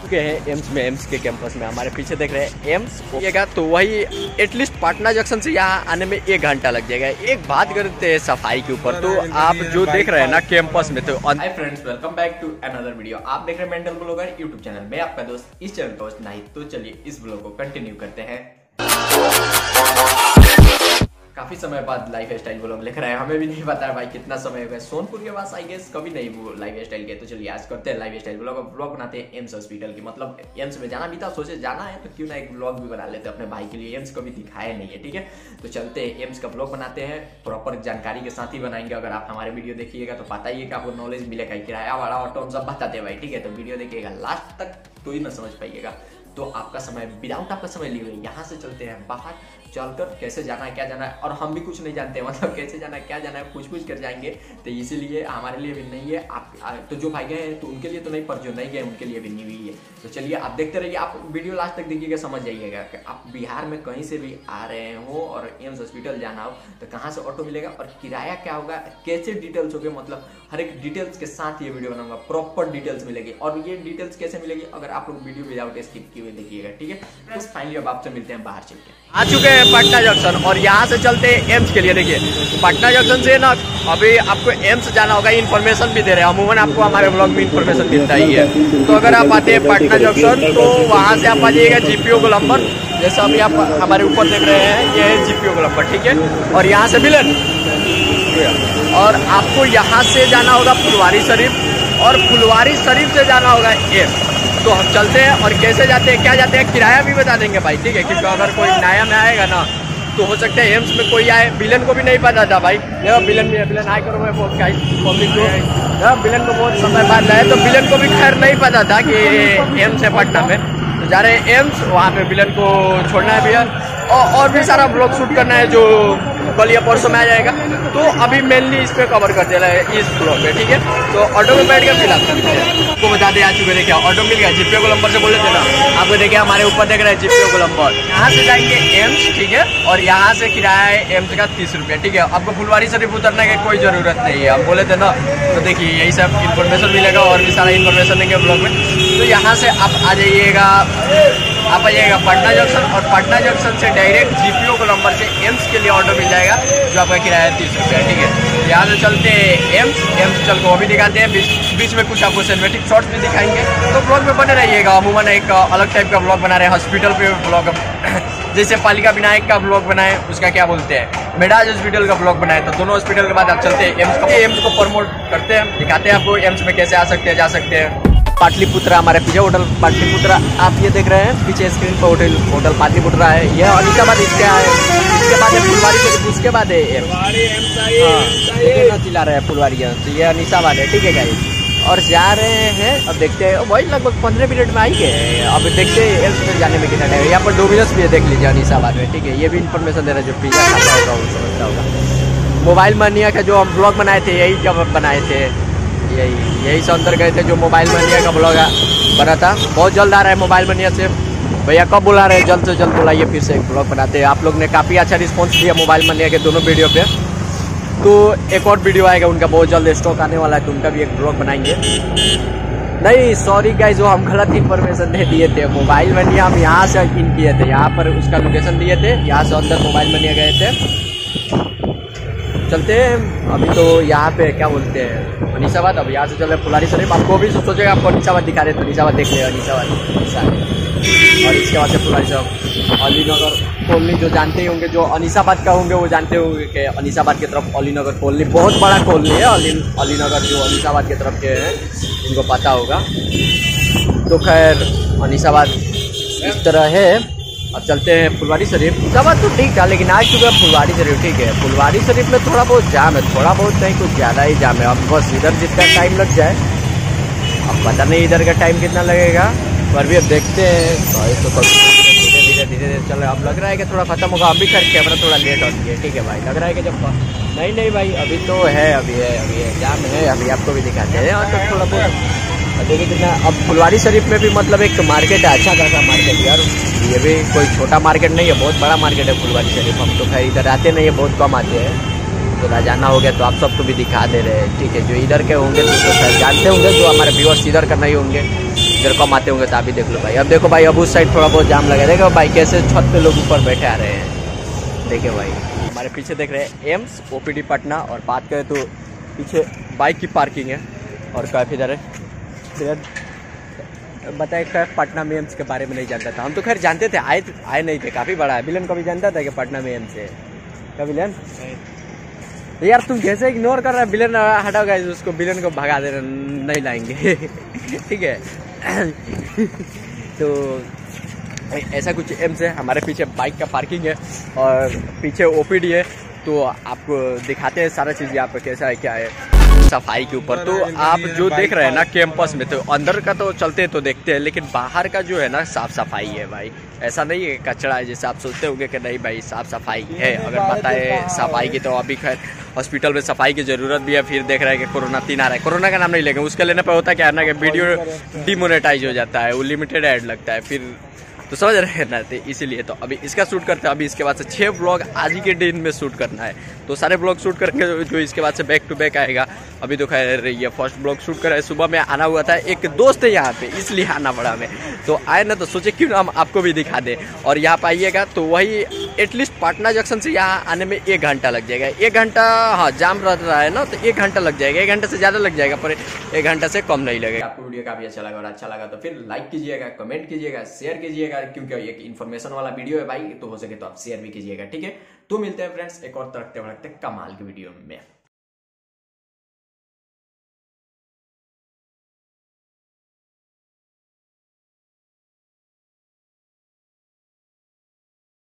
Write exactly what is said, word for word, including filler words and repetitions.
के हैं एम्स में, एम्स के कैंपस में। हमारे पीछे देख रहे हैं एम्स होगा तो वही एटलीस्ट पटना जंक्शन से यहाँ आने में एक घंटा लग जाएगा। एक बात करते हैं सफाई के ऊपर, तो आप जो देख रहे हैं ना कैंपस में, तो hi friends, welcome back to another video. आप देख रहे हैं मेंटल ब्लॉगर यूट्यूब चैनल में, आपका दोस्त इस चैनल का होस्ट नाहिद। तो चलिए इस ब्लॉग को कंटिन्यू करते हैं। काफी समय बाद लाइफ स्टाइल ब्लॉग लिख रहे हैं, हमें भी नहीं पता है भाई कितना समय हो गया। सोनपुर के पास आई गेस कभी नहीं वो लाइफ स्टाइल के। तो चलिए आज करते हैं लाइफ स्टाइल ब्लॉग। ब्लॉग बनाते हैं एम्स हॉस्पिटल की, मतलब एम्स में जाना भी था, सोचे जाना है तो क्यों ना एक ब्लॉग भी बना लेते हैं अपने भाई के लिए। एम्स कभी दिखाया नहीं है, ठीक है। तो चलते हैं एम्स का ब्लॉग बनाते हैं, प्रॉपर जानकारी के साथ ही बनाएंगे। अगर आप हमारे वीडियो देखिएगा तो पता ही है कि आपको नॉलेज मिलेगा, किराया भाड़ा ऑटो हम सब बताते हैं भाई, ठीक है। तो वीडियो देखिएगा लास्ट तक तो ही ना समझ पाइएगा। तो आपका समय विदाउट आपका समय लिए हुए यहाँ से चलते हैं बाहर, चलकर कैसे जाना है क्या जाना है, और हम भी कुछ नहीं जानते हैं, मतलब कैसे जाना है क्या जाना है पूछ पूछ कर जाएंगे। तो इसीलिए हमारे लिए भी नहीं है, आप तो जो भाई गए हैं तो उनके लिए तो नहीं, पर जो नहीं गए उनके लिए भी नहीं हुई है। तो चलिए आप देखते रहिए, आप वीडियो लास्ट तक देखिएगा, समझ जाइएगा कि आप बिहार में कहीं से भी आ रहे हो और एम्स हॉस्पिटल जाना हो तो कहाँ से ऑटो मिलेगा और किराया क्या होगा, कैसे डिटेल्स हो गए, मतलब हर एक डिटेल्स के साथ ये वीडियो बनाऊंगा, प्रॉपर डिटेल्स मिलेगी। और ये डिटेल्स कैसे मिलेगी अगर आप लोग वीडियो विदाउट स्किप किए हुए देखिएगा, ठीक है। बस फाइनली अब आपसे मिलते हैं बाहर चल के। आ चुके हैं पटना जंक्शन और यहाँ से चलते हैं एम्स के लिए। देखिए पटना जंक्शन से ना अभी आपको एम्स जाना होगा, इन्फॉर्मेशन भी दे रहे हैं। अमूमन आपको हमारे ब्लॉग में इन्फॉर्मेशन मिलता ही है। तो अगर आप आते हैं पटना जंक्शन तो वहाँ से आप आ जाइएगा जीपीओ गोलंबर, जैसा अभी आप हमारे ऊपर देख रहे हैं, ये है जीपीओ गोलंबर, ठीक है। और यहाँ से मिलन, और आपको यहाँ से जाना होगा फुलवारी शरीफ, और फुलवारी शरीफ से जाना होगा एम्स। तो हम चलते हैं और कैसे जाते हैं क्या जाते हैं किराया भी बता देंगे भाई, ठीक है। क्योंकि अगर कोई नया में आएगा ना तो हो सकता है एम्स में कोई आए, बिलन को भी नहीं पता था भाई। देखो बिलन भी है, बिलन आए करो मैं बहुत पब्लिक को, बिलन को बहुत समय बाद लाए तो बिलन को भी खैर नहीं पता था कि एम्स है पटना में। तो जा रहे हैं एम्स, वहाँ पे बिलन को छोड़ना है भैया, और, और भी सारा ब्लॉग शूट करना है जो कल या परसों में आ जाएगा। तो अभी मेनली इस पे कवर कर देना है इस ब्लॉग में, ठीक है। तो ऑटो में बैठ के फिलहाल आपको बता दे आ चुके देखिए ऑटो मिल गया, जीपीओ गोलंबर से बोले थे ना आपको, देखिए हमारे ऊपर देख रहे हैं जीपीओ गोलंबर। यहाँ से जाएंगे एम्स, ठीक है, और यहाँ से किराया है एम्स का तीस रुपये, ठीक है। आपको फुलवारी शरीफ उतरने की कोई जरूरत नहीं है, हम बोले थे ना। तो देखिए यही सब इन्फॉर्मेशन मिलेगा और भी सारा इन्फॉर्मेशन देंगे ब्लॉग में। तो यहाँ से आप आ जाइएगा, आप आइएगा पटना जंक्शन, और पटना जंक्शन से डायरेक्ट जीपीओ गोलंबर से एम्स के लिए ऑटो मिल जाएगा, जो आपका किराया तीस रुपया, ठीक है। यहाँ से चलते हैं एम्स, एम्स चल को वो भी दिखाते हैं, बीच बीच में कुछ आपको सिनेमैटिक शॉट्स भी दिखाएंगे। तो ब्लॉग में बने रहिएगा। अमूमन एक अलग टाइप का ब्लॉग बना रहे हैं, हॉस्पिटल पे ब्लॉग, जैसे पालिका विनायक का ब्लॉग बनाए, उसका क्या बोलते हैं, मेडाज हॉस्पिटल का ब्लॉग बनाए। तो दोनों हॉस्पिटल के बाद आप चलते हैं एम्स को, एम्स को प्रमोट करते हैं, दिखाते हैं आपको एम्स में कैसे आ सकते हैं, जा सकते हैं। पाटलिपुत्रा हमारे पीछे होटल पाटलिपुत्रा आप ये देख रहे हैं पीछे स्क्रीन पर, होटल होटल पाटलिपुत्रा है। यह अनिसाबाद इसके है, इसके बाद है फुलवारी शरीफ, उसके बाद है एम्स। हाँ चिल्ला रहे हैं फुलवारी, तो ये अनिसाबाद है, ठीक है गाइस। और जा रहे हैं, अब देखते हैं वही लगभग पंद्रह मिनट में आई गए। अब देखते हैं एम्स में जाने में कितना टाइम। यहाँ पर डोमिनोस भी है, देख लीजिए अनिसाबाद में, ठीक है। ये भी इन्फॉर्मेशन दे रहा है, जो पिज्जा खाता होगा वो समझता होगा। मोबाइल मानिया का जो हम ब्लॉग बनाए थे, यही जब बनाए थे, यही यही से अंदर गए थे, जो मोबाइल मनिया का ब्लॉग बना था। बहुत जल्द आ रहा है मोबाइल मनिया से, भैया कब बुला रहे हैं, जल्द से जल्द बुलाइए, फिर से एक ब्लॉग बनाते हैं। आप लोग ने काफ़ी अच्छा रिस्पांस दिया मोबाइल मनिया के दोनों वीडियो पे। तो एक और वीडियो आएगा उनका, बहुत जल्द स्टॉक आने वाला है, तो उनका भी एक ब्लॉग बनाएंगे। नहीं सॉरी गाइस, जो हम गलत इन्फॉर्मेशन दे दिए थे। मोबाइल मनिया हम यहाँ से इन किए थे, यहाँ पर उसका लोकेशन दिए थे, यहाँ से अंदर मोबाइल मनिया गए थे। चलते हैं अभी तो यहाँ पे क्या बोलते हैं अनिसाबाद, अब यहाँ से चल रहे फुलवारी शरीफ। आपको भी सोचेगा आपको अनिसाबाद दिखा रहे, तो अनिसाबाद देख ले, अनिसाबाद और इसके बाद से फुलवारी शरीफ। अलीनगर कॉलोनी जो जानते ही होंगे, जो अनिसाबाद का होंगे वो जानते होंगे कि अनिसाबाद की तरफ अलीनगर कॉलोनी बहुत बड़ा कॉलोनी है। अली अलीनगर जो अनिसाबाद की तरफ के हैं उनको पता होगा। तो खैर अनिसाबाद इस तरह है। अब चलते हैं फुलवारी शरीफ। सब तो ठीक था, लेकिन आज चुका फुलवारी शरीफ, ठीक है। फुलवारी शरीफ में थोड़ा बहुत जाम है, थोड़ा बहुत नहीं कुछ ज़्यादा ही जाम है। अब बस इधर जितना टाइम लग जाए, अब पता नहीं इधर का टाइम कितना लगेगा, पर भी अब देखते हैं। तो धीरे धीरे धीरे धीरे चल रहा है। अब लग रहा है कि थोड़ा खत्म होगा, अभी खैर कैमरा थोड़ा लेट हो गया, ठीक है भाई। लग रहा है कि जब नहीं नहीं भाई अभी तो है, अभी है, अभी है जाम है, अभी आपको भी दिखाते हैं। और तो थोड़ा बहुत देखिए कितना। अब फुलवारी शरीफ में भी मतलब एक मार्केट है, अच्छा खासा मार्केट यार। ये भी कोई छोटा मार्केट नहीं है, बहुत बड़ा मार्केट है फुलवारी शरीफ। हम तो खैर इधर आते नहीं है, बहुत कम आते हैं। तो जाना हो गया तो आप सबको भी दिखा दे रहे हैं, ठीक है। जो इधर के होंगे तो खैर जानते होंगे, जो हमारे व्यूअर्स इधर का नहीं होंगे, इधर कम आते होंगे तो आप भी देख लो भाई। अब देखो भाई, अब उस साइड थोड़ा बहुत जाम लगा, देखो भाई कैसे छत पे लोग ऊपर बैठे आ रहे हैं। देखिए भाई हमारे पीछे देख रहे हैं एम्स ओपीडी पटना, और बात करें तो पीछे बाइक की पार्किंग है और कैफ इधर है। फिर बताए कैफ पटना में एम्स के बारे में नहीं जानता था, हम तो खैर जानते थे, आए आए नहीं थे, काफ़ी बड़ा है। विलन कभी जानता था कि पटना में एम्स है क्या विलन? तो यार तुम कैसे इग्नोर कर रहा है? विलन हटाओ गाइस, उसको विलन को भगा दे, नहीं लाएंगे ठीक है तो ऐसा कुछ एम्स है। हमारे पीछे बाइक का पार्किंग है और पीछे ओपीडी है, तो आपको दिखाते हैं सारा चीज़ यहाँ पर कैसा है क्या है सफाई के ऊपर। तो आप जो देख रहे हैं ना कैंपस में, तो अंदर का तो चलते तो देखते हैं, लेकिन बाहर का जो है ना साफ सफाई है भाई। ऐसा नहीं है कचरा है जैसे आप सोचते होंगे कि नहीं भाई, साफ सफाई है। अगर बताए सफाई की, तो अभी खैर हॉस्पिटल में सफाई की जरूरत भी है। फिर देख रहे हैं कि कोरोना तीन आ रहा है, कोरोना का नाम नहीं लेंगे, उसके लेने पर होता क्या है ना कि वीडियो डिमोनेटाइज हो जाता है, वो लिमिटेड ऐड लगता है फिर, तो समझ रहे हैं ना। तो इसीलिए तो अभी इसका शूट करते हैं। अभी इसके बाद से छः ब्लॉग आज ही के दिन में शूट करना है, तो सारे ब्लॉग शूट करके जो इसके बाद से बैक टू बैक आएगा। अभी तो खैर ये फर्स्ट ब्लॉग शूट कर रहे हैं। सुबह में आना हुआ था, एक दोस्त है यहाँ पे इसलिए आना पड़ा हमें, तो आए ना तो सोचे क्यों ना हम आपको भी दिखा दें। और यहाँ पर आइएगा तो वही एटलीस्ट पटना जंक्शन से यहाँ आने में एक घंटा लग जाएगा। एक घंटा हाँ जाम रह रहा है ना, तो एक घंटा लग जाएगा, एक घंटे से ज़्यादा लग जाएगा, पर एक घंटा से कम नहीं लगेगा। आपको वीडियो काफ़ी अच्छा लगा, और अच्छा लगा तो फिर लाइक कीजिएगा, कमेंट कीजिएगा, शेयर कीजिएगा, क्योंकि एक इन्फॉर्मेशन वाला वीडियो है भाई, तो हो सके तो आप शेयर भी कीजिएगा, ठीक है। तो मिलते हैं फ्रेंड्स एक और तड़कते भड़कते कमाल की वीडियो में।